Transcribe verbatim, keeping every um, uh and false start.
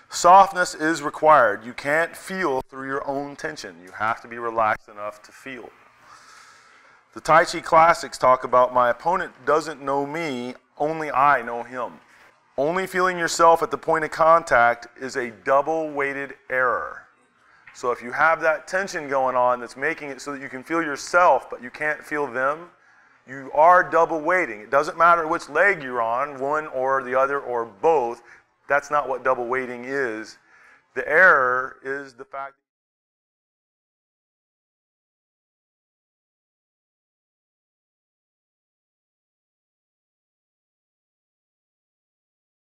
Softness is required. You can't feel through your own tension. You have to be relaxed enough to feel. The Tai Chi classics talk about my opponent doesn't know me, only I know him. Only feeling yourself at the point of contact is a double-weighted error. So if you have that tension going on that's making it so that you can feel yourself but you can't feel them, you are double weighting. It doesn't matter which leg you're on, one or the other or both. That's not what double weighting is. The error is the fact